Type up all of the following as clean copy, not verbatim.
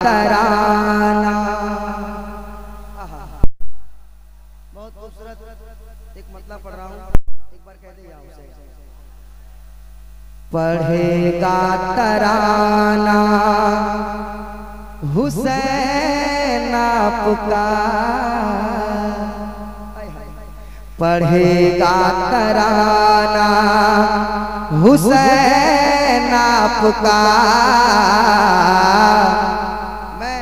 तराना। बहुत खूबसूरत एक मतलब पढ़ रहा हूँ, एक बार कह दे यहाँ उसे। पढ़ेगा तराना हुसैन आपका, पढ़ेगा तराना हुसैन आपका। मैं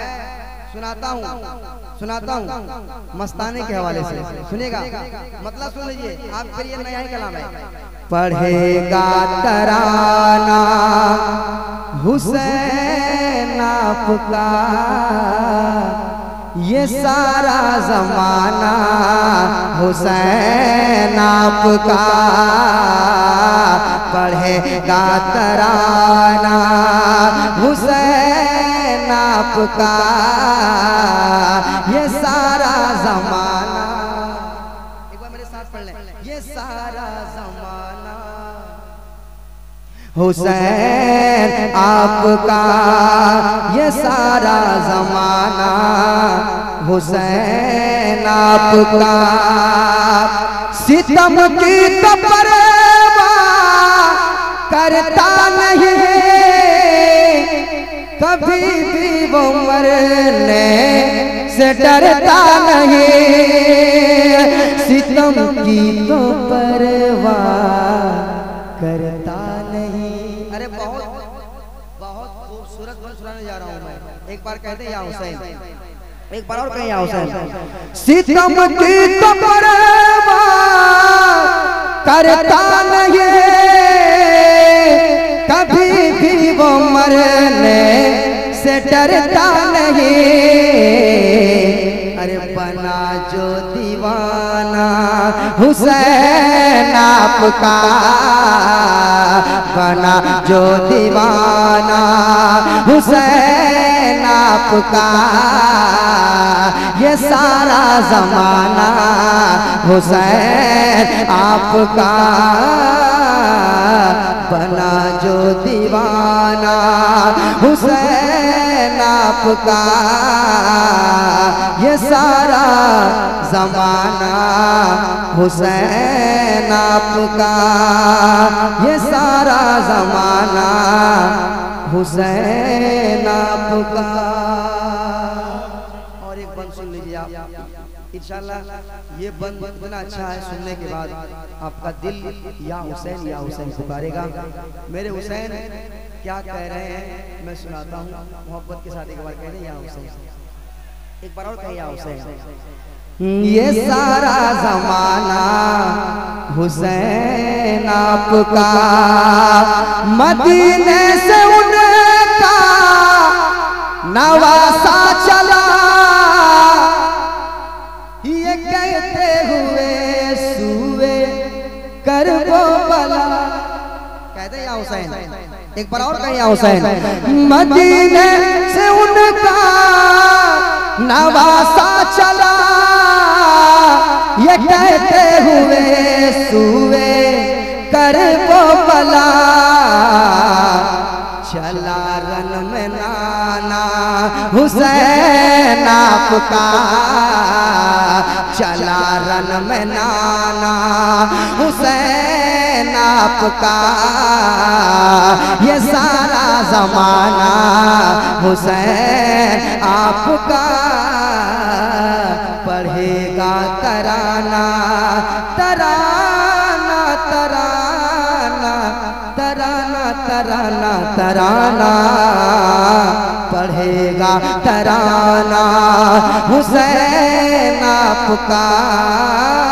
सुनाता हूँ मस्ताने के हवाले से, सुनेगा मतलब सुन लीजिए आपके लिए नया ही कलाम है। पढ़ेगा तराना हुसैन आपका, ये सारा जमाना हुसैन आपका। पढ़ेगा तराना हुसैन आपका, ये सारा जमाना। एक बार मेरे साथ पढ़ लें, ये सारा जमाना हुसैन आपका, ये सारा जमाना हुसैन आपका। सितम की तो परवाह करता नहीं, कभी भी वो मरने से डरता नहीं। सितम की तो परवाह करता नहीं। अरे बहुत खूबसूरत बन सुनाने जा रहा हूँ मैं। एक बार कहते हैं या हुसैन, एक बार और कहें या हुसैन। सितम की तो परवाह करता नहीं, कभी भी वो मरने से डरता नहीं। अरे बना जो दीवाना हुसैन आपका, बना जो दीवाना हुसैन आपका, ये सारा जमाना हुसैन आपका। बना जो दीवाना हुसैन आपका, ये सारा जमाना हुसैन आपका, ये सारा जमाना हुसैन आपका। और एक बंद सुन लीजिए आप, इंशाल्लाह ये बंद इतना अच्छा है, सुनने के बाद आपका दिल या हुसैन पुकारेगा। मेरे हुसैन क्या कह रहे हैं मैं सुनाता हूँ, मोहब्बत के साथ एक बार कह दें या हुसैन, एक बार और कहें या हुसैन। ये सारा जमाना हुसैन आपका, मदीने से उनका नवासा चला, ये कहते हुए सुए करबो बला। कहते या हुसैन, एक बार और कहें या हुसैन। मदीने से उनका नवासा चला, ये कहते हुए सुए करबो बला। चला रन में नाना हुसैन आपका, चला रन में नाना हुसैन आपका, ये सारा जमाना हुसैन आपका। पढ़ेगा तराना तराना तराना तराना तराना तराना, पढ़ेगा तराना हुसैन आपका।